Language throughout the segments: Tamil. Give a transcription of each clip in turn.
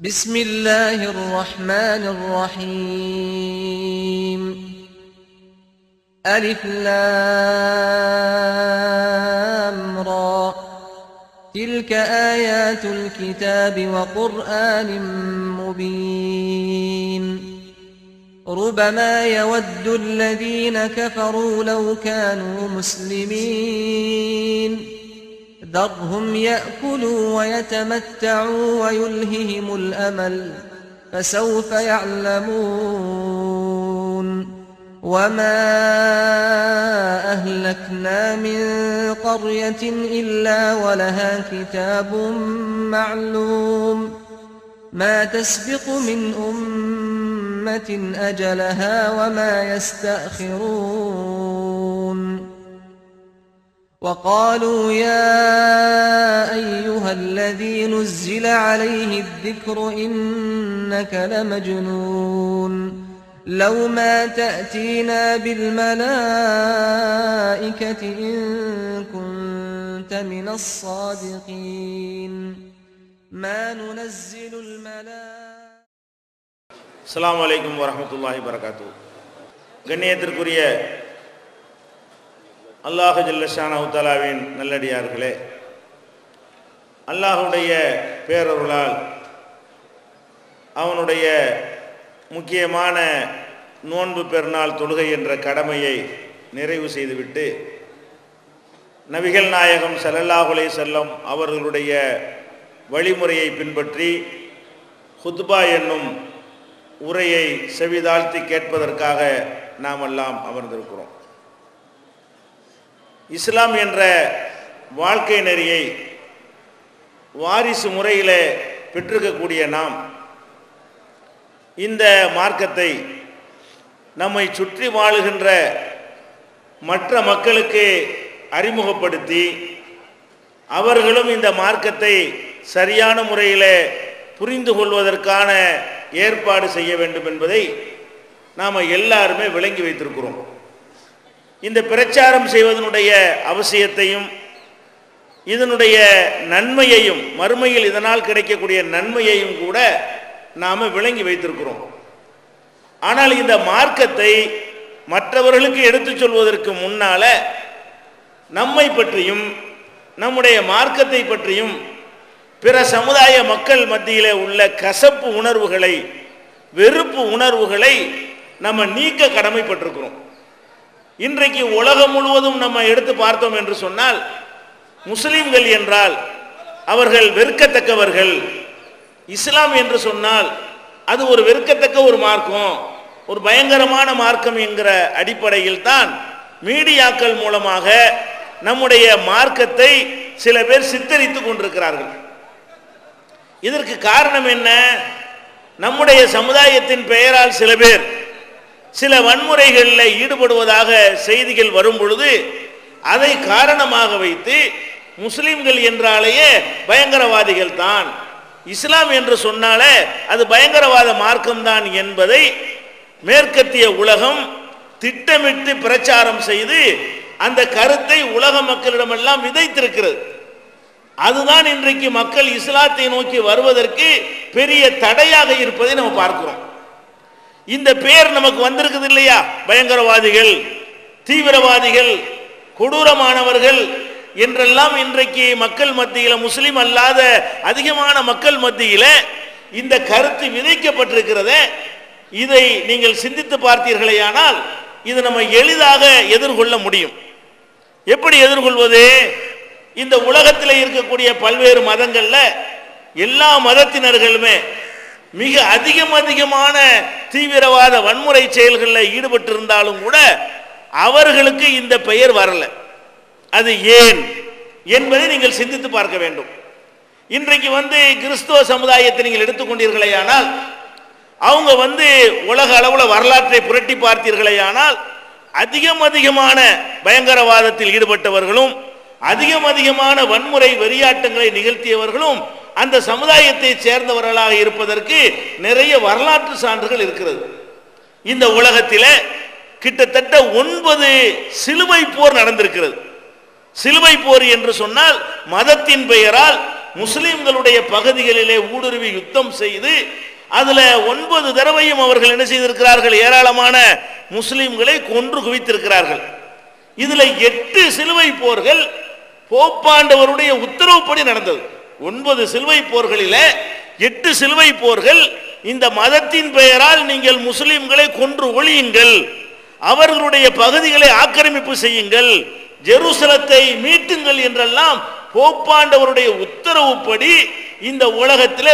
بسم الله الرحمن الرحيم ألف لام را تلك آيات الكتاب وقرآن مبين ربما يود الذين كفروا لو كانوا مسلمين ذرهم يأكلوا ويتمتعوا ويلههم الأمل فسوف يعلمون وما أهلكنا من قرية إلا ولها كتاب معلوم ما تسبق من أمة أجلها وما يستأخرون وقالوا يا أيها الذي نزل عليه الذكر إنك لمجنون لو ما تأتينا بالملائكة إن كنت من الصادقين ما ننزل الملائكة. السلام عليكم ورحمة الله وبركاته. கண்ணியத்திற்குரிய அல்லாஹ் ஜல்ல ஷானஹு தஆலாவின் நல்லடியார்களே, அல்லாஹ்வுடைய பேரருளால் அவனுடைய முக்கியமான நோன்பு பெருநாள் தொழுகை என்ற கடமையை நிறைவு செய்துவிட்டு நபிகள் நாயகம் ஸல்லல்லாஹு அலைஹி வஸல்லம் அவர்களுடைய வழிமுறையை பின்பற்றி ஹுத்பா என்னும் உரையை செவிதாழ்த்தி கேட்பதற்காக நாம் எல்லாம் அமர்ந்திருக்கிறோம். இஸ்லாம் என்ற வாழ்க்கை நெறியை வாரிசு முறையில் பெற்றிருக்கக்கூடிய நாம் இந்த மார்க்கத்தை நம்மை சுற்றி வாழுகின்ற மற்ற மக்களுக்கு அறிமுகப்படுத்தி அவர்களும் இந்த மார்க்கத்தை சரியான முறையில் புரிந்து கொள்வதற்கான ஏற்பாடு செய்ய வேண்டும் என்பதை நாம் எல்லாருமே விளங்கி வைத்திருக்கிறோம். இந்த பிரச்சாரம் செய்வதனுடைய அவசியத்தையும் இதனுடைய நன்மையையும் மறுமையில் இதனால் கிடைக்கக்கூடிய நன்மையையும் கூட நாம் விளங்கி வைத்திருக்கிறோம். ஆனால் இந்த மார்க்கத்தை மற்றவர்களுக்கு எடுத்துச் சொல்வதற்கு முன்னால நம்மை பற்றியும் நம்முடைய மார்க்கத்தை பற்றியும் பிற சமுதாய மக்கள் மத்தியிலே உள்ள கசப்பு உணர்வுகளை வெறுப்பு உணர்வுகளை நம்ம நீக்க கடமைப்பட்டிருக்கிறோம். இன்றைக்கு உலகம் முழுவதும் நம்ம எடுத்து பார்த்தோம் என்று சொன்னால் முஸ்லிம்கள் என்றால் அவர்கள் வெறுக்கத்தக்கவர்கள், இஸ்லாம் என்று சொன்னால் அது ஒரு வெறுக்கத்தக்க ஒரு மார்க்கம், ஒரு பயங்கரமான மார்க்கம் என்கிற அடிப்படையில் தான் மீடியாக்கள் மூலமாக நம்முடைய மார்க்கத்தை சில பேர் சித்தரித்துக் கொண்டிருக்கிறார்கள். இதற்கு காரணம் என்ன? நம்முடைய சமுதாயத்தின் பெயரால் சில பேர் சில வன்முறைகளில் ஈடுபடுவதாக செய்திகள் வரும் பொழுது அதை காரணமாக வைத்து முஸ்லிம்கள் என்றாலேயே பயங்கரவாதிகள் தான், இஸ்லாம் என்று சொன்னாலே அது பயங்கரவாத மார்க்கம்தான் என்பதை மேற்கத்திய உலகம் திட்டமிட்டு பிரச்சாரம் செய்து அந்த கருத்தை உலக மக்களிடமெல்லாம் விதைத்திருக்கிறது. அதுதான் இன்றைக்கு மக்கள் இஸ்லாத்தை நோக்கி வருவதற்கு பெரிய தடையாக இருப்பதை நம்ம பார்க்கிறோம். இந்த பெயர் நமக்கு வந்திருக்குது இல்லையா? பயங்கரவாதிகள், தீவிரவாதிகள், கொடூரமானவர்கள் என்றெல்லாம் இன்றைக்கு மக்கள் மத்தியில், முஸ்லிம் அல்லாத அதிகமான மக்கள் மத்தியில் இந்த கருத்து விதைக்கப்பட்டிருக்கிறதே. இதை நீங்கள் சிந்தித்து பார்த்தீர்களேயானால் இது நம்ம எளிதாக எதிர்கொள்ள முடியும். எப்படி எதிர்கொள்வது? இந்த உலகத்தில் இருக்கக்கூடிய பல்வேறு மதங்கள்ல எல்லா மதத்தினர்களுமே மிக அதிகமான தீவிரவாத வன்முறை செயல்களில் ஈடுபட்டிருந்தாலும் கூட அவர்களுக்கு இந்த பெயர் வரல. அது ஏன் என்பதை நீங்கள் சிந்தித்து பார்க்க வேண்டும். இன்றைக்கு கிறிஸ்துவ சமுதாயத்தை நீங்கள் எடுத்துக்கொண்டீர்களேயானால் அவங்க உலக அளவில் வரலாற்றை புரட்டி பார்த்தீர்களேயானால் அதிகமான பயங்கரவாதத்தில் ஈடுபட்டவர்களும் அதிகமான வன்முறை வெறியாட்டங்களை நிகழ்த்தியவர்களும் அந்த சமுதாயத்தை சேர்ந்தவர்களாக இருப்பதற்கு நிறைய வரலாற்று சான்றுகள் இருக்கிறது. இந்த உலகத்தில் கிட்டத்தட்ட 9 சிலுவை போர் நடந்திருக்கிறது. சிலுவை போர் என்று சொன்னால் மதத்தின் பெயரால் முஸ்லிம்களுடைய பகுதிகளிலே ஊடுருவி யுத்தம் செய்து அதுல 9 தடவையும் அவர்கள் என்ன செய்திருக்கிறார்கள்? ஏராளமான முஸ்லிம்களை கொன்று குவித்திருக்கிறார்கள். இதுல 8 சிலுவை போர்கள் போப்பாண்டவருடைய உத்தரவுப்படி நடந்தது. 9 சிலுவை போர்களிலே 8 சிலுவை போர்கள் இந்த மதத்தின் பெயரால் நீங்கள் முஸ்லிம்களை கொன்று ஒழியுங்கள், அவர்களுடைய பகுதிகளை ஆக்கிரமிப்பு செய்யுங்கள், ஜெருசலத்தை மீட்டுங்கள் என்றெல்லாம் போப்பாண்டவருடைய உத்தரவுப்படி இந்த உலகத்திலே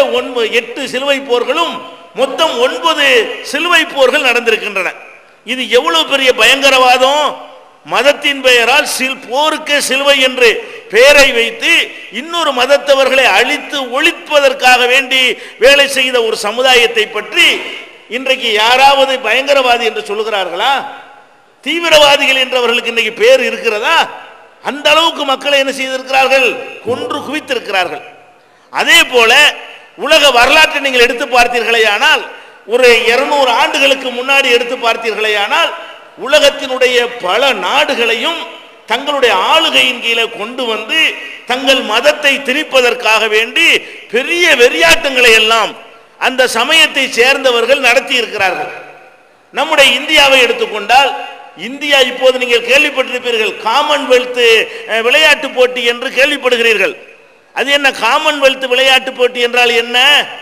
8 சிலுவை போர்களும் மொத்தம் 9 சிலுவை போர்கள் நடந்திருக்கின்றன. இது எவ்வளவு பெரிய பயங்கரவாதம்! மதத்தின் பெயரால் போருக்கு சிலுவை என்று பெயரை வைத்து இன்னொரு மதத்தவர்களை அழித்து ஒழிப்பதற்காக வேண்டி வேலை செய்த ஒரு சமுதாயத்தை பற்றி இன்றைக்கு யாராவது பயங்கரவாதி என்று சொல்லுகிறார்களா? தீவிரவாதிகள் என்றவர்களுக்கு இன்றைக்கு பேர் இருக்கிறதா? அந்த அளவுக்கு மக்களை என்ன செய்திருக்கிறார்கள்? கொன்று குவித்திருக்கிறார்கள். அதே போல உலக வரலாற்றை நீங்கள் எடுத்து பார்த்தீர்களேயானால், ஒரு 200 ஆண்டுகளுக்கு முன்னாடி எடுத்து பார்த்தீர்களேயானால், உலகத்தினுடைய பல நாடுகளையும் தங்களுடைய ஆளுகையின் கீழே கொண்டு வந்து தங்கள் மதத்தை திணிப்பதற்காக வேண்டி பெரிய வெறியாட்டங்களை எல்லாம் அந்த சமயத்தை சேர்ந்தவர்கள் நடத்தி இருக்கிறார்கள். நம்முடைய இந்தியாவை எடுத்துக்கொண்டால், இந்தியா இப்போது நீங்கள் கேள்விப்பட்டிருப்பீர்கள், காமன்வெல்த் விளையாட்டு போட்டி என்று கேள்விப்படுகிறீர்கள். அது என்ன காமன்வெல்த் விளையாட்டு போட்டி என்றால் என்ன?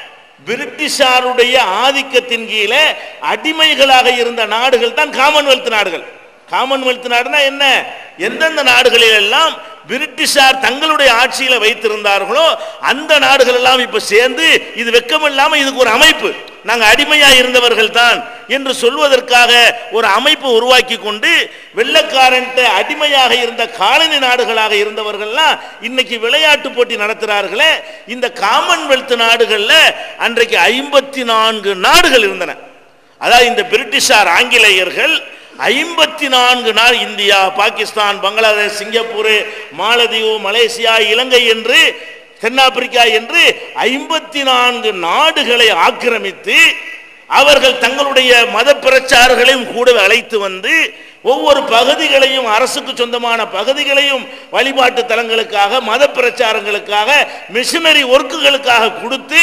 பிரிட்டிஷாருடைய ஆதிக்கத்தின் கீழே அடிமைகளாக இருந்த நாடுகள் தான் காமன்வெல்த் நாடுகள். காமன்வெல்த் நாடுனா என்ன? எந்தெந்த நாடுகளில் எல்லாம் பிரிட்டிஷார் தங்களுடைய ஆட்சியில வைத்திருந்தார்களோ அந்த நாடுகள் எல்லாம் இப்ப சேர்ந்து இது வெக்கமில்லாம இதுக்கு ஒரு அமைப்பு, நாங்க அடிமையா இருந்தவர்கள் தான் என்று சொல்வதற்காக ஒரு அமைப்பு உருவாக்கி கொண்டு வெள்ளக்காரன் அடிமையாக இருந்த காலனி நாடுகளாக இருந்தவர்கள்லாம் இன்னைக்கு விளையாட்டு போட்டி நடத்துறார்களே. இந்த காமன்வெல்த் நாடுகள்ல அன்றைக்கு 54 நாடுகள் இருந்தன. அதாவது இந்த பிரிட்டிஷார் ஆங்கிலேயர்கள் 54 நாள் இந்தியா, பாகிஸ்தான், பங்களாதேஷ், சிங்கப்பூர், மாலத்தீவு, மலேசியா, இலங்கை என்று தென்னாப்பிரிக்கா என்று 54 நாடுகளை ஆக்கிரமித்து அவர்கள் தங்களுடைய மத பிரச்சாரங்களையும் கூட அழைத்து வந்து ஒவ்வொரு பகுதிகளையும் அரசுக்கு சொந்தமான பகுதிகளையும் வழிபாட்டு தலங்களுக்காக மத பிரச்சாரங்களுக்காக மிஷனரி ஒர்க்குகளுக்காக கொடுத்து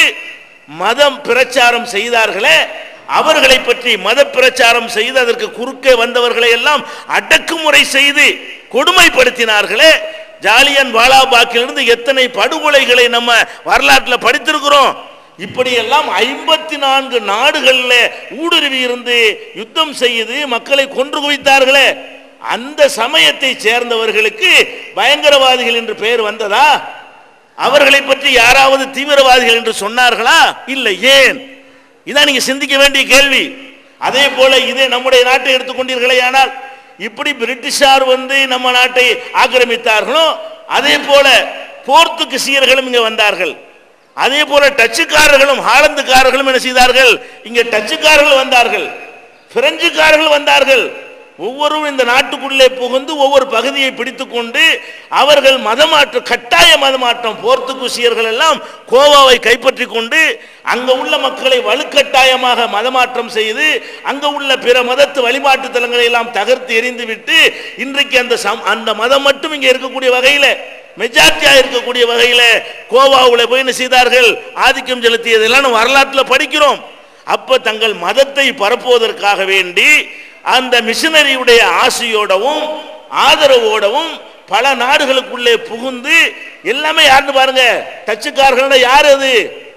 மதம் பிரச்சாரம் செய்தார்களே. அவர்களை பற்றி மத பிரச்சாரம் செய்து அதற்கு குறுக்கே வந்தவர்களை எல்லாம் அடக்குமுறை செய்து கொடுமைப்படுத்தினார்களே. ஜாலியன் வாலாபாக்கிலிருந்து எத்தனை படுகொலைகளை நம்ம வரலாற்றில் படித்திருக்கிறோம். இப்படியெல்லாம் 54 நாடுகளில் ஊடுருவி இருந்து யுத்தம் செய்து மக்களை கொன்று குவித்தார்களே. அந்த சமயத்தை சேர்ந்தவர்களுக்கு பயங்கரவாதிகள் என்று பெயர் வந்ததா? அவர்களை பற்றி யாராவது தீவிரவாதிகள் என்று சொன்னார்களா? இல்லை. ஏன்? இதான் நீங்க சிந்திக்க வேண்டிய கேள்வி. அதே போல இதே நம்முடைய நாட்டை எடுத்துக்கொண்டீர்களே, ஆனால் இப்படி பிரிட்டிஷார் வந்து நம்ம நாட்டை ஆக்கிரமித்தார்களோ அதே போல போர்த்துகீசியர்களும் இங்க வந்தார்கள். அதே போல டச்சுக்காரர்களும் ஹாலந்துக்காரர்களும் என்ன செய்தார்கள்? இங்க டச்சுக்காரர்கள் வந்தார்கள், பிரெஞ்சுக்காரர்கள் வந்தார்கள். ஒவ்வொருவரும் இந்த நாட்டுக்குள்ளே புகுந்து ஒவ்வொரு பகுதியை பிடித்துக் கொண்டு அவர்கள் மதமாற்றம், கட்டாய மதமாற்றம், போர்த்துகீசியர்கள் எல்லாம் கோவாவை கைப்பற்றி கொண்டு அங்க உள்ள மக்களை வலுக்கட்டாயமாக மதமாற்றம் செய்து அங்க உள்ள பிற மதத்து வழிபாட்டு தலங்களை எல்லாம் தகர்த்து எறிந்து விட்டு இன்றைக்கு அந்த மதம் மட்டும் இங்க இருக்கக்கூடிய வகையில மெஜாரிட்டியா இருக்கக்கூடிய வகையில கோவாவில் போய் என்ன செய்தார்கள்? ஆதிக்கம் செலுத்தியதெல்லாம் வரலாற்றில் படிக்கிறோம். அப்ப தங்கள் மதத்தை பரப்புவதற்காக வேண்டி அந்த மிஷனரியுடைய ஆசையோடவும் ஆதரவோடவும் பல நாடுகளுக்குள்ளே புகுந்து எல்லாமே யாருன்னு பாருங்க. டச்சுக்காரர்கள் யாரு? அது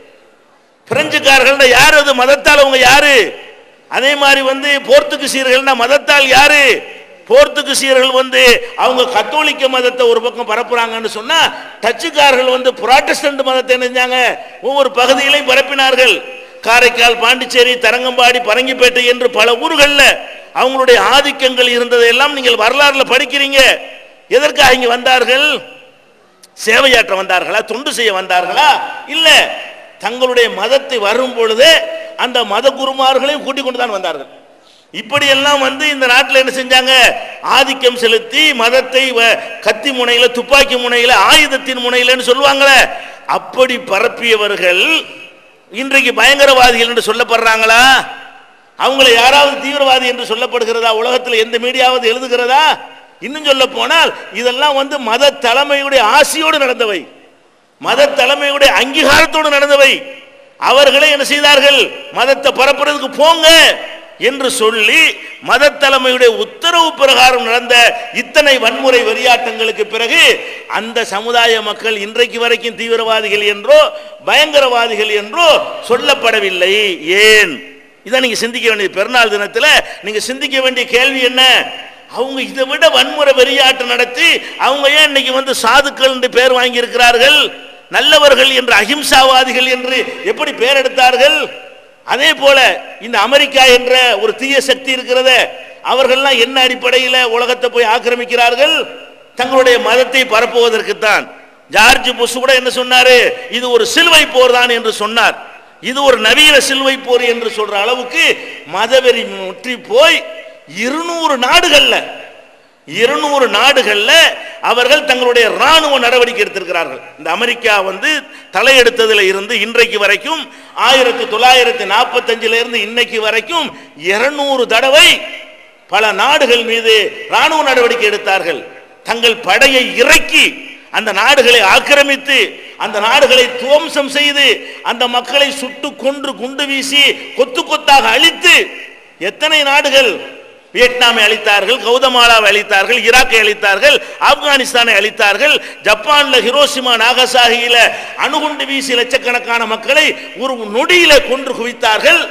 பிரெஞ்சுக்காரர்கள் யாரு? அது மதத்தால் அவங்க யாரு? அதே மாதிரி வந்து போர்த்துகீசியர்கள் மதத்தால் யாரு? போர்த்துகீசியர்கள் வந்து அவங்க கத்தோலிக்க மதத்தை ஒரு பக்கம் பரப்புறாங்கன்னு சொன்னா டச்சுக்காரர்கள் வந்து புராட்டஸ்டன்ட் மதத்தை நினைஞ்சாங்க, ஒவ்வொரு பகுதிகளையும் பரப்பினார்கள். காரைக்கால், பாண்டிச்சேரி, தரங்கம்பாடி, பரங்கிப்பேட்டை என்று பல ஊர்களில் அவங்களுடைய ஆதிக்கங்கள் இருந்ததையெல்லாம் நீங்கள் வரலாறுல படிக்கிறீங்க. எதற்காக இங்க வந்தார்கள்? சேவையாற்ற வந்தார்களா? தொண்டு செய்ய வந்தார்களா? இல்ல, தங்களுடைய மதத்தை வரும் பொழுது அந்த மத குருமார்களையும் கூட்டிக் கொண்டு தான் வந்தார்கள். இப்படியெல்லாம் வந்து இந்த நாட்டில் என்ன செஞ்சாங்க? ஆதிக்கம் செலுத்தி மதத்தை கத்தி முனையில, துப்பாக்கி முனையில, ஆயுதத்தின் முனையிலன்னு சொல்லுவாங்களே, அப்படி பரப்பியவர்கள் இன்றைக்கு பயங்கரவாதிகள் என்று சொல்லப்படுறாங்களா? அவங்களை யாராவது தீவிரவாதி என்று சொல்லப்படுகிறதா? உலகத்தில் எந்த மீடியாவது எழுதுகிறதா? இன்னும் சொல்ல போனால் இதெல்லாம் வந்து மத தலைமையுடைய ஆசையோடு நடந்தவை. மத தலைமையுடைய அங்கீகாரத்தோடு நடந்தவை. அவர்களே என்ன செய்தார்கள்? மதத்தை பரப்புறதுக்கு போங்க என்று சொல்லி மத தலைமையுடைய உத்தரவு பிரகாரம் நடந்த இத்தனை வன்முறை வெறியாட்டங்களுக்கு பிறகு அந்த சமுதாய மக்கள் இன்றைக்கு வரைக்கும் தீவிரவாதிகள் என்றோ பயங்கரவாதிகள் என்றோ சொல்லப்படவில்லை. ஏன்? இதை நீங்க சிந்திக்க வேண்டிய பெருநாள் தினத்தில் நீங்க சிந்திக்க வேண்டிய கேள்வி என்ன? அவங்க இதை விட வன்முறை வெறியாட்டம் நடத்தி அவங்க ஏன் இன்னைக்கு வந்து சாதுக்கள் என்று பெயர் வாங்கி இருக்கிறார்கள்? நல்லவர்கள் என்று, அஹிம்சாவாதிகள் என்று எப்படி பெயர் எடுத்தார்கள்? அதே போல இந்த அமெரிக்கா என்ற ஒரு தீய சக்தி இருக்கிறத, அவர்கள்லாம் என்ன அடிப்படையில் உலகத்தை போய் ஆக்கிரமிக்கிறார்கள்? தங்களுடைய மதத்தை பரப்புவதற்குத்தான். ஜார்ஜ் புஷ் கூட என்ன சொன்னாரு? இது ஒரு சிலுவை போர் தான் என்று சொன்னார். இது ஒரு நவீன சிலுவை போர் என்று சொல்ற அளவுக்கு மதவெறி முற்றி போய் 200 நாடுகள்ல அவர்கள் தங்களுடைய ராணுவ நடவடிக்கை எடுத்திருக்கிறார்கள். இந்த அமெரிக்கா வந்து தலையெடுத்ததுல இருந்து இன்றைக்கு வரைக்கும் 1945 இருந்து இன்னைக்கு வரைக்கும் 200 தடவை பல நாடுகள் மீது ராணுவ நடவடிக்கை எடுத்தார்கள். தங்கள் படையை இறக்கி அந்த நாடுகளை ஆக்கிரமித்து அந்த நாடுகளை துவம்சம் செய்து அந்த மக்களை சுட்டு கொன்று குண்டு வீசி கொத்து கொத்தாக அழித்து எத்தனை நாடுகள்? வியட்நாமை அழித்தார்கள், கவுதமாலாவை அழித்தார்கள், ஈராக்கை அழித்தார்கள், ஆப்கானிஸ்தானை அழித்தார்கள், ஜப்பான்ல ஹிரோஷிமா நாகசாகியில அணுகுண்டு வீசி லட்சக்கணக்கான மக்களை ஒரு நொடியில கொன்று குவித்தார்கள்.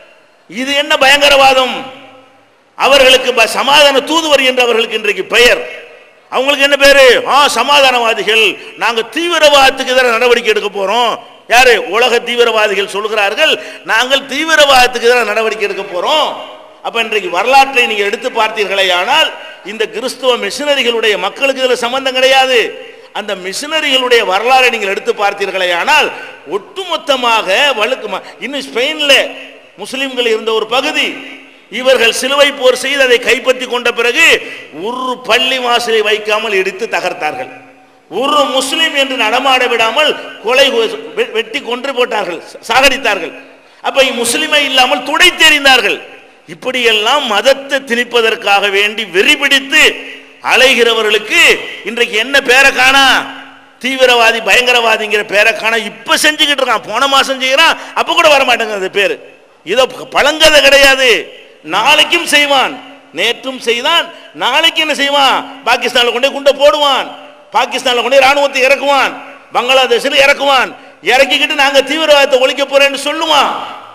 இது என்ன பயங்கரவாதம்? அவர்களுக்கு சமாதான தூதுவர் என்று அவர்களுக்கு இன்றைக்கு பெயர். அவங்களுக்கு என்ன பேரு? சமாதானவாதிகள். நாங்க தீவிரவாதத்துக்கு எதிராக நடவடிக்கை எடுக்க போறோம். யாரு? உலக தீவிரவாதிகள் சொல்கிறார்கள், நாங்கள் தீவிரவாதத்துக்கு எதிராக நடவடிக்கை எடுக்க போறோம். அப்ப இன்றைக்கு வரலாற்றை நீங்க எடுத்து பார்த்தீர்களே ஆனால் இந்த கிறிஸ்துவ மிஷனரிகளுடைய மக்களுக்கு இதுல சம்பந்தம் கிடையாது. அந்த மிஷனரிகளுடைய வரலாறை நீங்கள் எடுத்து பார்த்தீர்களே ஆனால் ஒட்டுமொத்தமாக இன்னும் ஸ்பெயின்ல முஸ்லிம்கள் இருந்த ஒரு பகுதி, இவர்கள் சிலுவை போர் செய்து அதை கைப்பற்றி கொண்ட பிறகு ஒரு பள்ளி வாசலை வைக்காமல் இடித்து தகர்த்தார்கள். ஒரு முஸ்லிம் என்று நடமாட விடாமல் கொலை வெட்டி கொன்று போட்டார்கள், சாகடித்தார்கள். அப்ப முஸ்லிமை இல்லாமல் துடை தெரிந்தார்கள். இப்படியெல்லாம் மதத்தை திணிப்பதற்காக வேண்டி வெறிபிடித்து அலைகிறவர்களுக்கு இன்றைக்கு என்ன பேரை காணா? தீவிரவாதி பயங்கரவாதிங்கிற பேரை காணா. இப்ப செஞ்சுக்கிட்டு இருக்கான், போன மாசம் செய்யறான், அப்ப கூட வரமாட்டேங்க அந்த பேரு. இதோ பழங்கதை கிடையாது. நாளைக்கும் செய்வான், நேற்றும் செய்தான், நாளைக்கு என்ன செய்வான்? பாகிஸ்தான்ல கொண்டே குண்டை போடுவான், பாகிஸ்தான்ல கொண்டே ராணுவத்தை இறக்குவான், பங்களாதேஷில் இறக்குவான், இறக்கிக்கிட்டு நாங்க தீவிரவாதத்தை ஒழிக்க போறேன்னு சொல்லுவான்.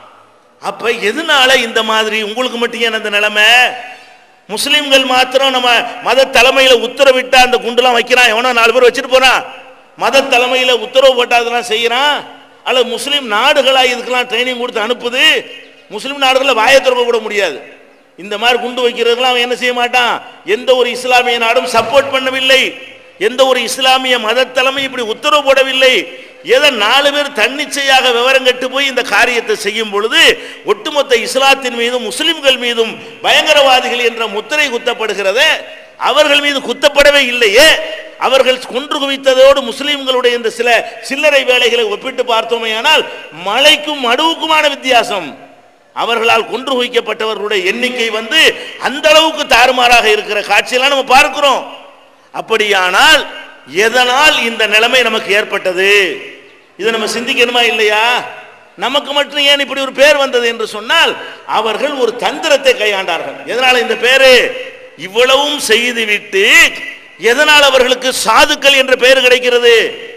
அப்ப எதனால இந்த மாதிரி உங்களுக்கு மட்டும் ஏன் அந்த நிலைமை? முஸ்லிம்கள் மாத்திரம் நம்ம மத தலைமையில உத்தரவிட்டா அந்த குண்டுலாம் வைக்கிறான், எவனோ 4 பேர் வச்சுட்டு போறான், மத தலைமையில உத்தரவு போட்டாதெல்லாம் செய்யறான். அல்ல முஸ்லிம் நாடுகளா இதுக்கெல்லாம் ட்ரைனிங் கொடுத்து அனுப்புது. முஸ்லிம் நாடுகளில் வாயை திறக்க கூட முடியாது. இந்த மாதிரி குண்டு வைக்கிறதுலாம் அவன் என்ன செய்ய மாட்டான். எந்த ஒரு இஸ்லாமிய நாடும் சப்போர்ட் பண்ணவில்லை, எந்த ஒரு இஸ்லாமிய மத தலைமை இப்படி உத்தரவு போடவில்லை. ஏதோ 4 பேர் தன்னிச்சையாக விவரம் கட்டு போய் இந்த காரியத்தை செய்யும் பொழுது ஒட்டுமொத்த இஸ்லாத்தின் மீதும் முஸ்லிம்கள் மீதும் பயங்கரவாதிகள் என்ற முத்திரை குத்தப்படுகிறது. அவர்கள் மீது குத்தப்படவே இல்லையே. அவர்கள் கொன்று குவித்ததோடு முஸ்லிம்களுடைய இந்த சில சில்லறை வேலைகளை ஒப்பிட்டு பார்த்தோமே ஆனால் மலைக்கும் மடுவுக்குமான வித்தியாசம். அவர்களால் கொன்று குவிக்கப்பட்டவர்களுடைய எண்ணிக்கை அந்த அளவுக்கு தாறுமாறாக இருக்கிற காட்சியெல்லாம் நம்ம பார்க்கிறோம். அப்படியானால் எதனால் இந்த நிலைமை நமக்கு ஏற்பட்டது? இதை நம்ம சிந்திக்கணுமா இல்லையா? நமக்கு மட்டும் ஏன் இப்படி ஒரு பேர் வந்தது என்று சொன்னால் அவர்கள் ஒரு தந்திரத்தை கையாண்டார்கள். எதனால இந்த பேரு? இவ்வளவும் செய்துவிட்டு எதனால் அவர்களுக்கு சாதுக்கள் என்ற பெயர் கிடைக்கிறது?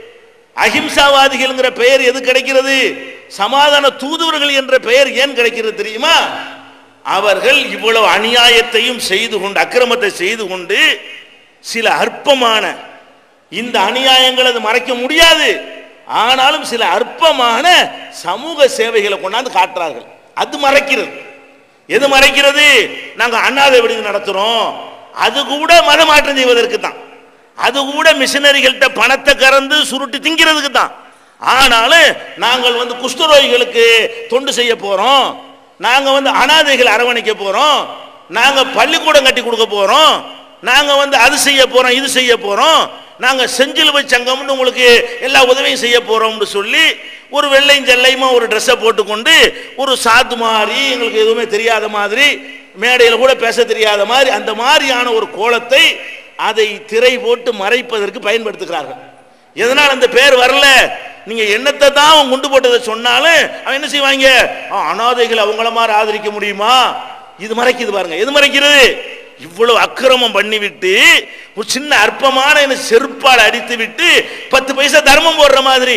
அஹிம்சாவாதிகள் பெயர் எது கிடைக்கிறது? சமாதான தூதுவர்கள் என்ற பெயர் ஏன் கிடைக்கிறது தெரியுமா? அவர்கள் இவ்வளவு அநியாயத்தையும் செய்து கொண்டு, அக்கிரமத்தை செய்து கொண்டு, சில அற்பமான இந்த அநியாயங்கள் அது மறைக்க முடியாது, ஆனாலும் சில அற்பமான சமூக சேவைகளை கொண்டாந்து காட்டுறார்கள். அது மறைக்கிறது. எது மறைக்கிறது? நாங்க அண்ணாதை விடுதி நடத்துறோம், அது கூட மதமாற்றம் செய்வதற்கு தான், அது கூட மிஷனரிகள்கிட்ட பணத்தை கறந்து சுருட்டி திங்கிறதுக்கு தான். ஆனாலும் நாங்கள் குஷ்டரோகிகளுக்கு தொண்டு செய்ய போறோம், நாங்க அனாதைகள் அரவணைக்க போறோம், நாங்க பள்ளிக்கூடம் கட்டி கொடுக்க போறோம், நாங்க அது செய்ய போறோம், இது செய்ய போறோம், நாங்க செஞ்சிலுவை சங்கம்னு உங்களுக்கு எல்லா உதவியும் செய்ய போறோம்னு சொல்லி ஒரு வெள்ளையும் ஜெல்லையுமா ஒரு ட்ரெஸ்ஸை போட்டுக்கொண்டு ஒரு சாத்து மாதிரி, எங்களுக்கு எதுவுமே தெரியாத மாதிரி, மேடையில் கூட பேச தெரியாத மாதிரி, அந்த மாதிரியான ஒரு கோலத்தை அதை திரை போட்டு மறைப்பதற்கு பயன்படுத்துகிறார்கள். எதனால் அந்த பேர் வரல? நீங்க என்னத்தை தான் அவன் குண்டு போட்டதை சொன்னாலும் அவன் என்ன செய்வாங்க? அனாதைகள் அவங்கள மாதிரி ஆதரிக்க முடியுமா? இது மறைக்குது பாருங்க. எது மறைக்கிறது? இவ்வளவு அக்கிரமம் பண்ணிவிட்டு ஒரு சின்ன அற்பமான செருப்பால் அடித்து விட்டு 10 பைசா தர்மம் போடுற மாதிரி.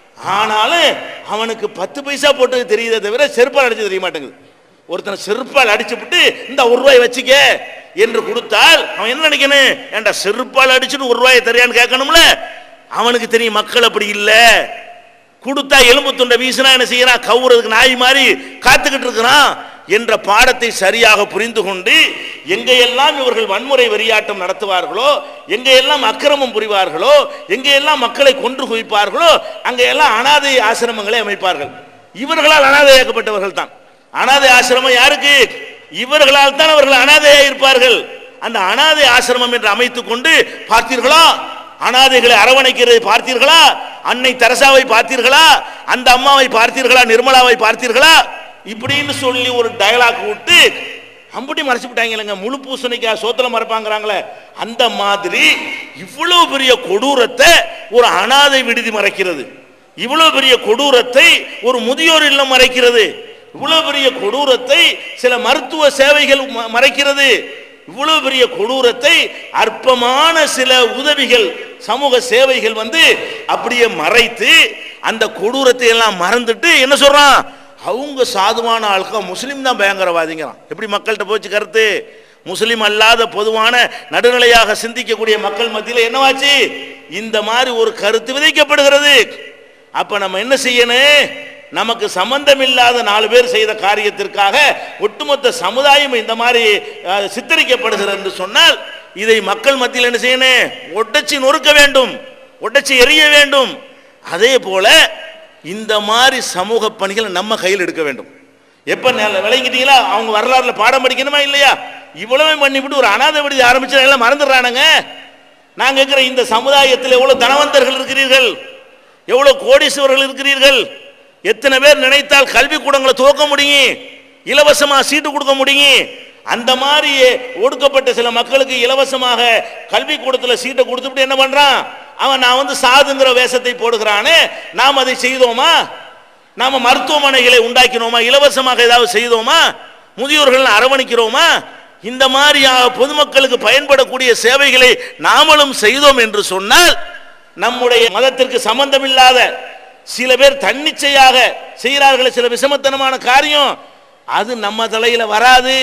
ஆனாலும் அவனுக்கு 10 பைசா போட்டது தெரியுதே தவிர செருப்பால் அடிச்சு தெரிய மாட்டேங்குது. ஒருத்தனை செருப்பால் அடிச்சு விட்டு இந்த 1 ரூபாய் வச்சுக்க என்று கொடுத்தால் அவன் என்ன நினைக்கணும்? ஏண்டா செருப்பால் அடிச்சுட்டு 1 ரூபாயை தெரியான்னு கேட்கணும்ல. அவனுக்கு தெரியும் மக்கள் அப்படி இல்லை. கொடுத்தா எலும்பு துண்டை வீசினா என்ன செய்யறான்? கவுறதுக்கு நாய் மாதிரி காத்துக்கிட்டு இருக்கிறான் என்ற பாடத்தை சரியாக புரிந்து கொண்டு எங்கெல்லாம் இவர்கள் வன்முறை வெறியாட்டம் நடத்துவார்களோ, எங்கெல்லாம் அக்கிரமம் புரிவார்களோ, எங்கெல்லாம் மக்களை கொன்று குவிப்பார்களோ அங்கெல்லாம் அனாதை ஆசிரமங்களை அமைப்பார்கள். இவர்களால் அனாதையாக்கப்பட்டவர்கள் தான். அனாதை ஆசிரமம் யாருக்கு? இவர்களால் தான் அவர்கள் அனாதையாக இருப்பார்கள். அந்த அனாதை ஆசிரமம் என்று அமைத்துக் கொண்டு பார்த்தீர்களா, அனாதைகளை அரவணைக்கிறதை பார்த்தீர்களா? அன்னை தெரசாவை பார்த்தீர்களா? அந்த அம்மாவை பார்த்தீர்களா? நிர்மலாவை பார்த்தீர்களா? இப்படின்னு சொல்லி ஒரு டயலாக் விட்டு அம்புட்டி மறைச்சு விட்டாங்க. முழு பூசணிக்கா சோத்துல மறைப்பாங்கிறாங்களே, அந்த மாதிரி இவ்வளவு பெரிய கொடூரத்தை ஒரு அனாதை விடுதி மறைக்கிறது. இவ்வளவு பெரிய கொடூரத்தை ஒரு முதியோர் இல்லம் மறைக்கிறது. இவ்வளவு பெரிய கொடூரத்தை சில மருத்துவ சேவைகள் மறைக்கிறது. இவ்வளவு பெரிய கொடூரத்தை அற்பமான சில உதவிகள், சமூக சேவைகள் அப்படியே மறைத்து அந்த கொடூரத்தை எல்லாம் மறந்துட்டு என்ன சொல்றான்? அவங்க சாதுவான ஆளுக்க முஸ்லீம் தான் பயங்கரவாதிங்கிறான். எப்படி மக்கள்கிட்ட போச்சு கருத்து? முஸ்லீம் அல்லாத பொதுவான நடுநிலையாக சிந்திக்கக்கூடிய மக்கள் மத்தியில் என்னவாச்சு? இந்த மாதிரி ஒரு கருத்து விதைக்கப்படுகிறது. அப்ப நம்ம என்ன செய்யணும்? நமக்கு சம்பந்தம் இல்லாத 4 பேர் செய்த காரியத்திற்காக ஒட்டுமொத்த சமுதாயம் இந்த மாதிரி சித்தரிக்கப்படுகிறது என்று சொன்னால் இதை மக்கள் மத்தியில் என்ன செய்யணும்? ஒட்டச்சி நொறுக்க வேண்டும், ஒட்டச்சி எரிய வேண்டும். அதே போல இந்த மாதிரி சமூக பணிகளை நம்ம கையில் எடுக்க வேண்டும். எப்ப விளங்கிட்டீங்களா? அவங்க வரலாறுல பாடம் படிக்கணுமா இல்லையா? இவ்வளவு பண்ணிவிட்டு ஒரு அனாதை விடுதி ஆரம்பிச்சு எல்லாம் மறந்துடுறானுங்க. நான் கேட்கிற இந்த சமுதாயத்தில் எவ்வளவு தனவந்தர்கள் இருக்கிறீர்கள், எவ்வளவு கோடீஸ்வரர்கள் இருக்கிறீர்கள். எத்தனை பேர் நினைத்தால் கல்வி கூடங்களை துவக்க முடியும், இலவசமா சீட்டு கொடுக்க முடியும். அந்த மாதிரி ஒடுக்கப்பட்ட சில மக்களுக்கு இலவசமாக கல்வி கூடத்தில் சீட்டை கொடுத்துட்டு என்ன பண்றான் அவன்? நான் சாதுங்கிற வேஷத்தை போடுகிறானே. நாம் அதை செய்தோமா? நாம மருத்துவமனைகளை உண்டாக்கினோமா? இலவசமாக ஏதாவது செய்தோமா? முதியோர்கள் அரவணைக்கிறோமா? இந்த மாதிரி பொதுமக்களுக்கு பயன்படக்கூடிய சேவைகளை நாமளும் செய்தோம் என்று சொன்னால் நம்முடைய மதத்திற்கு சம்பந்தம் இல்லாத சில பேர் தன்னிச்சையாக செய்கிறார்கள் சில விஷமத்தனமான காரியம், அது நம்ம தலையில வராது.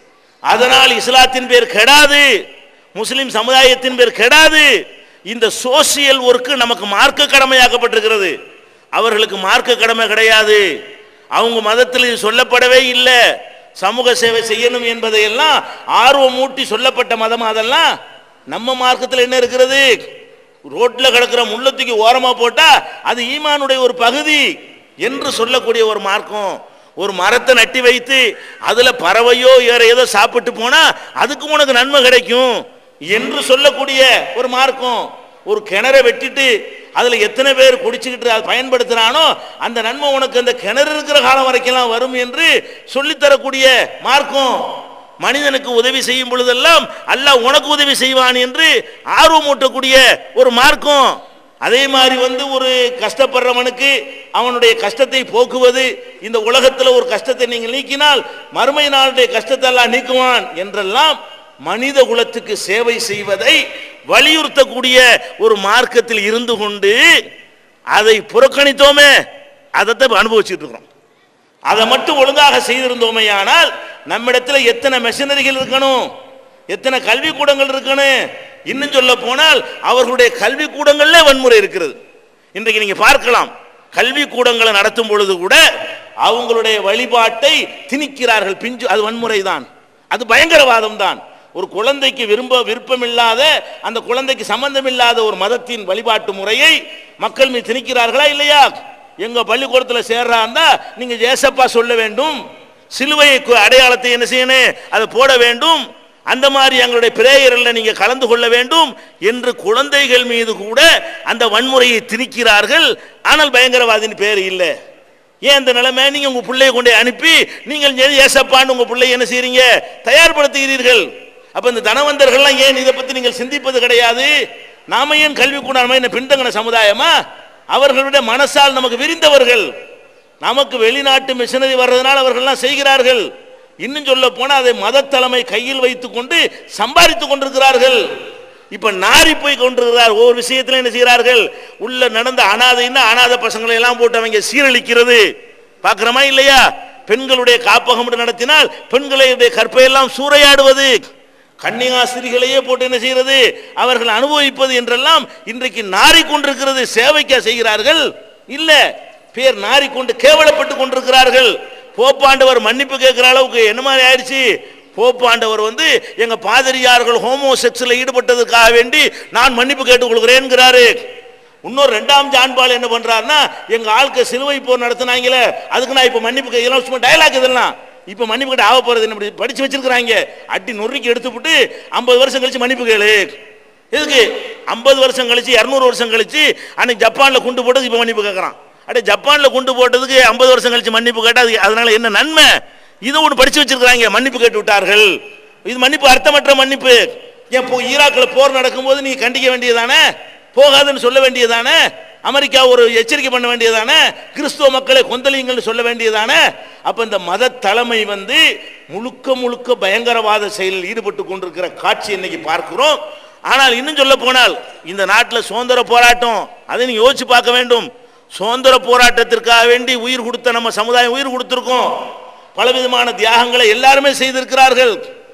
அதனால் இஸ்லாத்தின் பேர் கெடாது, முஸ்லிம் சமுதாயத்தின் பேர் கெடாது. இந்த சோசியல் ஒர்க்கு நமக்கு மார்க்க கடமையாக்கப்பட்டிருக்கிறது. அவர்களுக்கு மார்க்க கடமை கிடையாது. அவங்க மதத்தில் சொல்லப்படவே இல்லை. சமூக சேவை செய்யணும் என்பதையெல்லாம் ஆர்வமூட்டி சொல்லப்பட்ட மதம். அதெல்லாம் நம்ம மார்க்கத்தில் என்ன இருக்கிறது? ரோட்ல கிடக்கிற முள்ளத்துக்கு ஓரமா போட்டா அது ஈமானுடைய ஒரு பகுதி என்று சொல்லக்கூடிய ஒரு மார்க்கம். ஒரு மரத்தை நட்டி வைத்து அதுல பறவையோ வேற ஏதோ சாப்பிட்டு போனா அதுக்கு உனக்கு நன்மை கிடைக்கும் என்று சொல்லக்கூடிய ஒரு மார்க்கம். ஒரு கிணறை வெட்டிட்டு அதுல எத்தனை பேர் குடிச்சுக்கிட்டு அதை பயன்படுத்துறானோ அந்த நன்மை உனக்கு அந்த கிணறு இருக்கிற காலம் வரைக்கும் வரும் என்று சொல்லித்தரக்கூடிய மார்க்கம். மனிதனுக்கு உதவி செய்யும் பொழுதெல்லாம் அல்லாஹ் உனக்கு உதவி செய்வான் என்று ஆர்வமூட்டக்கூடிய ஒரு மார்க்கம். அதே மாதிரி ஒரு கஷ்டப்படுறவனுக்கு அவனுடைய கஷ்டத்தை போக்குவது, இந்த உலகத்தில் ஒரு கஷ்டத்தை நீங்கள் நீக்கினால் மறுமை நாளுடைய கஷ்டத்தை எல்லாம் நீக்குவான் என்றெல்லாம் மனித குலத்துக்கு சேவை செய்வதை வலியுறுத்தக்கூடிய ஒரு மார்க்கத்தில் இருந்து கொண்டு அதை புறக்கணித்தோமே, அதைத்தான் அனுபவிச்சுட்டு இருக்கிறோம். அதை மட்டும் ஒழுங்காக செய்திருந்தோமே ஆனால் நம்மிடத்தில் எத்தனை மெஷினரிகள் இருக்கணும், எத்தனை கல்வி கூடங்கள் இருக்கணும். இன்னும் சொல்ல போனால் அவர்களுடைய கல்வி கூடங்கள்ல வன்முறை இருக்கிறது. இன்றைக்கு நீங்க பார்க்கலாம், கல்வி கூடங்களை நடத்தும் பொழுது கூட அவங்களுடைய வழிபாட்டை திணிக்கிறார்கள். பிஞ்சு அது வன்முறை தான், அது பயங்கரவாதம் தான். ஒரு குழந்தைக்கு விருப்பமில்லாத, அந்த குழந்தைக்கு சம்பந்தம் இல்லாத ஒரு மதத்தின் வழிபாட்டு முறையை மக்கள் மீது திணிக்கிறார்களா இல்லையா? எங்க பள்ளிக்கூடத்தில் சேர்றாந்தா நீங்க ஏசப்பா சொல்ல வேண்டும், சிலுவை அடையாளத்தை என்ன செய்யணும் அதை போட வேண்டும், அந்த மாதிரி எங்களுடைய பிரேயரில் நீங்க கலந்து கொள்ள வேண்டும் என்று குழந்தைகள் மீது கூட அந்த வன்முறையை திணிக்கிறார்கள். ஆனால் பயங்கரவாதின் பேர் இல்லை. ஏன் இந்த நிலைமை? நீங்க உங்க பிள்ளையை கொண்டே அனுப்பி நீங்கள் ஏசப்பான்னு உங்க பிள்ளை என்ன செய்றீங்க, தயார்படுத்துகிறீர்கள். அப்ப இந்த தனவந்தர்கள்லாம் ஏன் இதை பத்தி நீங்கள் சிந்திப்பது கிடையாது? நாம ஏன் கல்விக்கூடம் நம்ம என்ன பின்தங்கின சமுதாயமா? அவர்களுடைய மனசால் நமக்கு விரிந்தவர்கள். நமக்கு வெளிநாட்டு மிஷனரி வர்றதுனால அவர்கள்லாம் செய்கிறார்கள். இன்னும் சொல்ல போனா அதை மத தலைமை கையில் வைத்துக் கொண்டு சம்பாதித்துக் கொண்டிருக்கிறார்கள். இப்ப நாரி போய் கொண்டிருக்கிறார். ஒவ்வொரு விஷயத்துல என்ன செய்கிறார்கள்? உள்ள நடந்த அனாதை பசங்களை எல்லாம் போட்டு அவங்க சீரழிக்கிறது பார்க்கிறோமா இல்லையா? பெண்களுடைய காப்பகம் நடத்தினால் பெண்களுடைய கற்பையெல்லாம் சூறையாடுவது, கன்னியாஸ்திரிகளையே போட்டு என்ன செய்கிறது? அவர்கள் அனுபவிப்பது என்றெல்லாம் இன்றைக்கு நாறிக்கொண்டிருக்கிறது. சேவைக்கா செய்கிறார்கள்? இல்ல, பேர் நாறிக்கொண்டு கேவலப்பட்டு கொண்டிருக்கிறார்கள். போப்பாண்டவர் மன்னிப்பு கேட்கிற அளவுக்கு என்ன மாதிரி ஆயிடுச்சு? போப்பாண்டவர் எங்க பாதிரியார்கள் ஹோமோசெக்ஸ்ல ஈடுபட்டதுக்காக வேண்டி நான் மன்னிப்பு கேட்டுக் கொள்கிறேன்கிறாரு. இன்னொரு 2ஆம் ஜான்பால் என்ன பண்றாருன்னா, எங்க ஆளுக்கு சிலுவை போர் நடத்தினாங்களே அதுக்கு நான் இப்ப மன்னிப்பு கேட்கலாம் டயலாக் இதெல்லாம் இப்ப மன்னிப்பு கேட்டு ஆக போறது என்ன படிச்சு வச்சிருக்கிறாங்க. அடி நொறுக்கி எடுத்துவிட்டு 50 வருஷம் கழிச்சு மன்னிப்பு கேளு. எதுக்கு 50 வருஷம் கழிச்சு 200 வருஷம் கழிச்சு அன்னைக்கு ஜப்பான்ல குண்டு போட்டது இப்ப மன்னிப்பு கேட்கறான். அடே ஜப்பான்ல குண்டு போட்டதுக்கு 50 வருஷம் கழிச்சு மன்னிப்பு கேட்டா அதனால என்ன நன்மை? இதை ஒன்று படிச்சு வச்சிருக்கிறாங்க. மன்னிப்பு கேட்டு விட்டார்கள். இது மன்னிப்பு அர்த்தமற்ற மன்னிப்பு. ஏன் ஈராக்கில் போர் நடக்கும்போது நீ கண்டிக்க வேண்டியதானே? போகாதுன்னு சொல்ல வேண்டியதானே? அமெரிக்கா ஒரு எச்சரிக்கை பண்ண வேண்டியதானே? கிறிஸ்துவ மக்களை கொந்தளிங்கள்னு சொல்ல வேண்டியதானே? அப்ப இந்த மத தலைமை முழுக்க முழுக்க பயங்கரவாத செயலில் ஈடுபட்டு கொண்டிருக்கிற காட்சி இன்னைக்கு பார்க்கிறோம். ஆனால் இன்னும் சொல்ல போனால் இந்த நாட்டில் சுதந்திர போராட்டம் அதை நீங்க யோசிச்சு பார்க்க வேண்டும். சுதந்திர போராட்டத்திற்காக வேண்டி உயிர் கொடுத்த நம்ம சமுதாயம் உயிர் கொடுத்திருக்கோம். பலவிதமான தியாகங்களை எல்லாருமே செய்திருக்கிறார்கள்.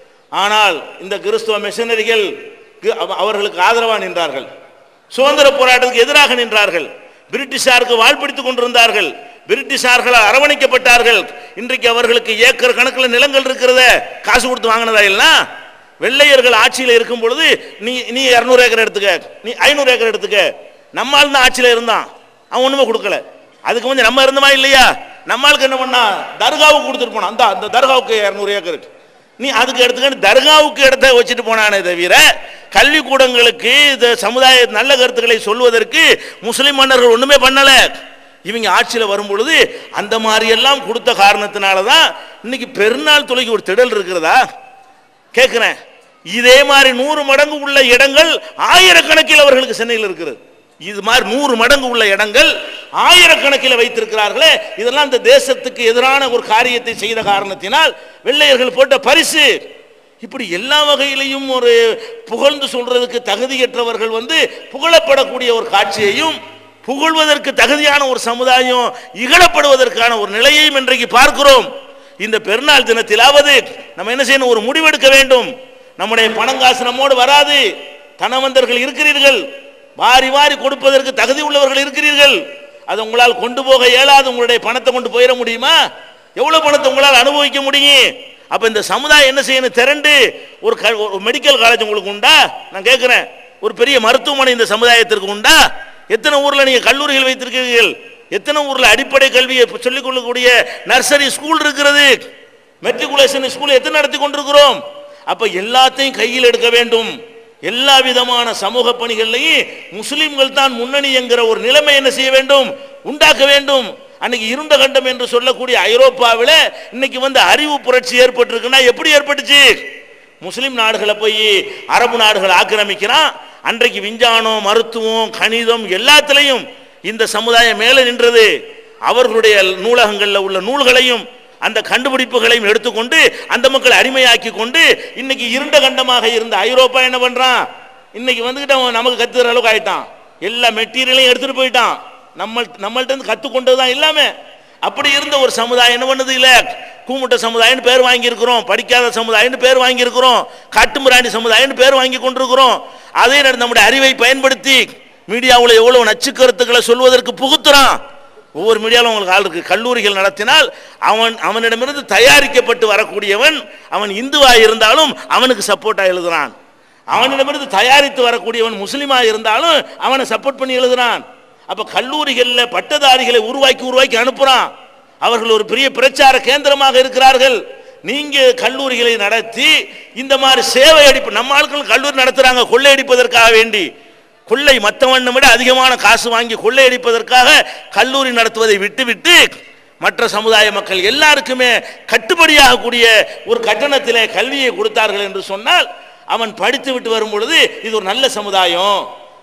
ஆனால் இந்த கிறிஸ்துவ மிஷனரிகள் அவர்களுக்கு ஆதரவாக நின்றார்கள். சுதந்திர போராட்டத்துக்கு எதிராக நின்றார்கள். பிரிட்டிஷாருக்கு வாழ்பிடித்துக் கொண்டிருந்தார்கள். பிரிட்டிஷார்களால் அரவணைக்கப்பட்டார்கள். இன்றைக்கு அவர்களுக்கு ஏக்கர் கணக்கில் நிலங்கள் இருக்கிறத காசு கொடுத்து வாங்கினதா எல்லாம். வெள்ளையர்கள் ஆட்சியில் இருக்கும் பொழுது நீ 200 ஏக்கர் எடுத்துக்க, நீ 500 ஏக்கர் எடுத்துக்க. நம்மால் தான் ஆட்சியில் இருந்தான், அவன் ஒண்ணுமே கொடுக்கல. அதுக்கு நம்ம இருந்தமா இல்லையா? நம்மளுக்கு என்ன பண்ணா தர்காவுக்கு கொடுத்துட்டு போனான். அந்த தர்காவுக்கு 200 ஏக்கர் நீ அதுக்கு எடுத்துக்க, தர்காவுக்கு இடத்த வச்சுட்டு போனானே தவிர கல்விக்கூடங்களுக்கு இந்த சமுதாய நல்ல கருத்துக்களை சொல்வதற்கு முஸ்லிம் மன்னர்கள் ஒண்ணுமே பண்ணல. இவங்க ஆட்சியில் வரும் பொழுது அந்த மாதிரி எல்லாம் கொடுத்த காரணத்தினாலதான் இன்னைக்கு பெருநாள் தொலைக்கு ஒரு திடல் இருக்கிறதா கேட்கிறேன். இதே மாதிரி 100 மடங்கு உள்ள இடங்கள் ஆயிரக்கணக்கில் அவர்களுக்கு சென்னையில் இருக்கிறது. இது மாதிரி 100 மடங்கு உள்ள இடங்கள் ஆயிரக்கணக்கில் வைத்திருக்கிறார்களே. இதெல்லாம் இந்த தேசத்துக்கு எதிரான ஒரு காரியத்தை செய்த காரணத்தினால் வெள்ளையர்கள் போட்ட பரிசு. இப்படி எல்லா வகையிலையும் ஒரு புகழ்ந்து சொல்றதுக்கு தகுதியற்றவர்கள் புகழப்படக்கூடிய ஒரு காட்சியையும், புகழ்வதற்கு தகுதியான ஒரு சமுதாயம் இகழப்படுவதற்கான ஒரு நிலையையும் இன்றைக்கு பார்க்கிறோம். இந்த பெருநாள் தினத்திலாவது நம்ம என்ன செய்யணும்? ஒரு முடிவெடுக்க வேண்டும். நம்முடைய பணங்காசு நம்மோடு வராது. தனவந்தர்கள் இருக்கிறீர்கள், வாரி வாரி கொடுப்பதற்கு தகுதி உள்ளவர்கள் இருக்கிறீர்கள். அது உங்களால் கொண்டு போக இயலாது. உங்களுடைய பணத்தை கொண்டு போயிட முடியுமா? எவ்வளவு பணத்தை உங்களால் அனுபவிக்க முடியும்? அப்ப இந்த சமுதாயம் என்ன செய்யணும்? திரண்டு ஒரு மெடிக்கல் காலேஜ் உங்களுக்கு உண்டா? நான் கேட்கிறேன். ஒரு பெரிய மருத்துவமனை இந்த சமுதாயத்திற்கு உண்டா? எத்தனை ஊர்ல நீங்க கல்லூரிகள் வைத்திருக்கிறீர்கள்? எத்தனை ஊர்ல அடிப்படை கல்வியை சொல்லிக் கொள்ளக்கூடிய நர்சரி ஸ்கூல் இருக்கிறது? மெட்ரிகுலேஷன் ஸ்கூல் எத்தனை நடத்தி கொண்டிருக்கிறோம்? அப்ப எல்லாத்தையும் கையில் எடுக்க வேண்டும். எல்லா விதமான சமூக பணிகளையும் முஸ்லிம்கள் தான் முன்னணி என்கிற ஒரு நிலைமை என்ன செய்ய வேண்டும்? உண்டாக்க வேண்டும். அன்னைக்கு இருண்ட கண்டம் என்று சொல்லக்கூடிய ஐரோப்பாவில் இன்னைக்கு அறிவு புரட்சி ஏற்பட்டிருக்குன்னா எப்படி ஏற்பட்டுச்சு? முஸ்லிம் நாடுகளை போய் அரபு நாடுகள் ஆக்கிரமிக்கிறான். அன்றைக்கு விஞ்ஞானம், மருத்துவம், கணிதம் எல்லாத்திலையும் இந்த சமுதாயம் மேலே நின்றது. அவர்களுடைய நூலகங்களில் உள்ள நூல்களையும் அந்த கண்டுபிடிப்புகளையும் எடுத்துக்கொண்டு அந்த மக்களை அடிமையாக்கி கொண்டு இன்னைக்கு இருண்ட கண்டமாக இருந்த ஐரோப்பா என்ன பண்றான்? இன்னைக்கு நமக்கு கத்துக்கிற அளவுக்கு ஆயிட்டான். எல்லா மெட்டீரியலையும் எடுத்துட்டு போயிட்டான். நம்மள்ட்ட இருந்து கத்துக்கொண்டதுதான் எல்லாமே. அப்படி இருந்த ஒரு சமுதாயம் என்ன பண்ணது? இல்ல, கூமுட்ட சமுதாயம் பேர் வாங்கி இருக்கிறோம், படிக்காத சமுதாயம் பேர் வாங்கி இருக்கிறோம், காட்டுமிராண்டி சமுதாயம் பேர் வாங்கி கொண்டிருக்கிறோம். அதே நம்முடைய அறிவை பயன்படுத்தி மீடியாவில் எவ்வளவு நச்சு கருத்துக்களை சொல்வதற்கு புகுத்துறான். ஒவ்வொரு மீடியாவில் உங்களுக்கு ஆள் இருக்கு. கல்லூரிகள் நடத்தினால் அவனிடமிருந்து தயாரிக்கப்பட்டு வரக்கூடியவன் அவன் இந்துவாக இருந்தாலும் அவனுக்கு சப்போர்ட்டாக எழுதுறான். அவனிடமிருந்து தயாரித்து வரக்கூடியவன் முஸ்லீமா இருந்தாலும் அவனை சப்போர்ட் பண்ணி எழுதுறான். அப்ப கல்லூரிகளில் பட்டதாரிகளை உருவாக்கி அனுப்புறான். அவர்கள் ஒரு பெரிய பிரச்சார கேந்திரமாக இருக்கிறார்கள். நீங்க கல்லூரிகளை நடத்தி இந்த மாதிரி சேவை அடிப்பு, நம்ம ஆட்கள் கல்லூரி நடத்துறாங்க கொள்ளையடிப்பதற்காக வேண்டி. கொள்ளை மற்றவனை விட அதிகமான காசு வாங்கி கொள்ளையடிப்பதற்காக கல்லூரி நடத்துவதை விட்டுவிட்டு மற்ற சமுதாய மக்கள் எல்லாருக்குமே கட்டுப்படியாகக்கூடிய ஒரு கட்டணத்திலே கல்வியை கொடுத்தார்கள் என்று சொன்னால் அவன் படித்து விட்டு வரும் பொழுது இது ஒரு நல்ல சமுதாயம்,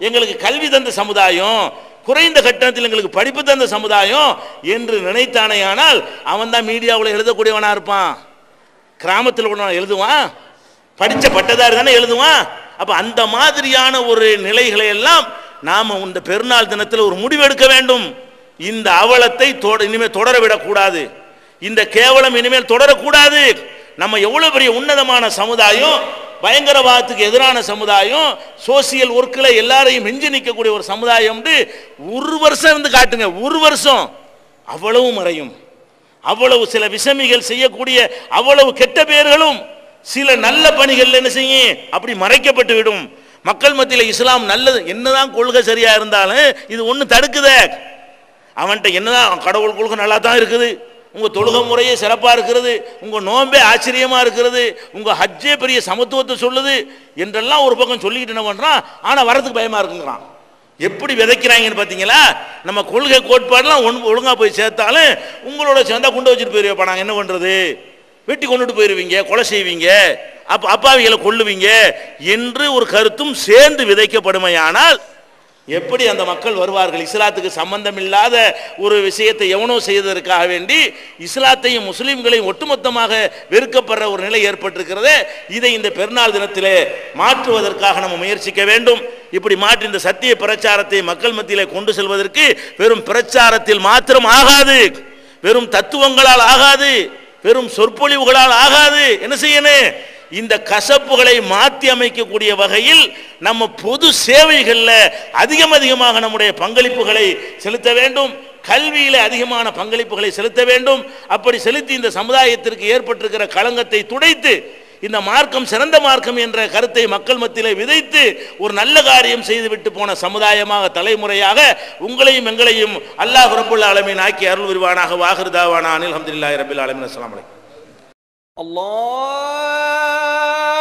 எங்களுக்கு கல்வி தந்த சமுதாயம், குறைந்த கட்டணத்தில் எங்களுக்கு படிப்பு தந்த சமுதாயம் என்று நினைத்தானேயானால் அவன் தான் மீடியாவில் எழுதக்கூடியவனா இருப்பான். கிராமத்தில் உள்ளவன் எழுதுவான், படித்த பட்டதாரி தானே எழுதுவான். அப்ப அந்த மாதிரியான ஒரு நிலைகளை எல்லாம் நாம இந்த பெருநாள் தினத்தில் ஒரு முடிவெடுக்க வேண்டும். இந்த அவலத்தை இனிமேல் தொடர விடக்கூடாது, இந்த கேவலம் இனிமேல் தொடரக்கூடாது. நம்ம எவ்வளவு பெரிய உன்னதமான சமுதாயம், பயங்கரவாதத்துக்கு எதிரான சமுதாயம், சோசியல் ஒர்க்கில் எல்லாரையும் மிஞ்சி நிற்கக்கூடிய ஒரு சமுதாயம். ஒரு வருஷம் இருந்து காட்டுங்க, ஒரு வருஷம் அவ்வளவு மறையும். அவ்வளவு சில விஷமிகள் செய்யக்கூடிய அவ்வளவு கெட்ட பெயர்களும் சில நல்ல பணிகள் என்ன செய்யும், அப்படி மறைக்கப்பட்டு விடும். மக்கள் மத்தியில் இஸ்லாம் நல்லது, என்னதான் கொள்கை சரியா இருந்தாலும் இது ஒன்று தடுக்குத. அவன்கிட்ட என்னதான் கடவுள் கொள்கை நல்லா தான் இருக்குது, உங்க தொழுகை முறையே சிறப்பா இருக்கிறது, உங்க நோன்பே ஆச்சரியமா இருக்கிறது, உங்க ஹஜ்ஜே பெரிய சமத்துவத்தை சொல்லுது என்றெல்லாம் ஒரு பக்கம் சொல்லிக்கிட்டு என்ன பண்றான், ஆனா வரதுக்கு பயமா இருக்குங்கிறான். எப்படி விதைக்கிறாங்கன்னு பார்த்தீங்களா? நம்ம கொள்கை கோட்பாடுலாம் ஒழுங்கா போய் சேர்த்தாலும் உங்களோட சேர்ந்தா குண்டு வச்சுட்டு போயிருப்பா, நாங்கள் என்ன பண்றது, வெட்டி கொண்டுட்டு போயிருவீங்க, கொலை செய்வீங்க, அப்பாவிகளை கொல்லுவீங்க என்று ஒரு கருத்தும் சேர்ந்து விதைக்கப்படுமையானால் எப்படி அந்த மக்கள் வருவார்கள்? இஸ்லாத்துக்கு சம்பந்தம் இல்லாத ஒரு விஷயத்தை எவனோ செய்ததற்காக வேண்டி இஸ்லாத்தையும் முஸ்லிம்களையும் ஒட்டுமொத்தமாக வெறுக்கப்படுற ஒரு நிலை ஏற்பட்டிருக்கிறது. இதை இந்த பெருநாள் தினத்திலே மாற்றுவதற்காக நம்ம முயற்சிக்க வேண்டும். இப்படி மாற்றி இந்த சத்திய பிரச்சாரத்தை மக்கள் மத்தியிலே கொண்டு செல்வதற்கு வெறும் பிரச்சாரத்தில் மாத்திரம் ஆகாது, வெறும் தத்துவங்களால் ஆகாது, வெறும் சொற்பொழிவுகளால் ஆகாது. என்ன செய்யணும்? இந்த கசப்புகளை மாற்றி அமைக்கக்கூடிய வகையில் நம்ம பொது சேவைகளில் அதிகமாக நம்முடைய பங்களிப்புகளை செலுத்த வேண்டும். கல்வியில அதிகமான பங்களிப்புகளை செலுத்த வேண்டும். அப்படி செலுத்தி இந்த சமுதாயத்திற்கு ஏற்பட்டிருக்கிற களங்கத்தை துடைத்து இந்த மார்க்கம் சிறந்த மார்க்கம் என்ற கருத்தை மக்கள் மத்தியிலே விதைத்து ஒரு நல்ல காரியம் செய்துவிட்டு போன சமுதாயமாக, தலைமுறையாக உங்களையும் எங்களையும் அல்லாஹ் ரப்புல் ஆலமீன் ஆக்கி அருள் புரிவானாக. வாஹிர் தாவானா அனில் ஹம்துலில்லாஹி ரப்பில் ஆலமீன். அஸ்ஸலாமு அலைக்கும். அல்லாஹ்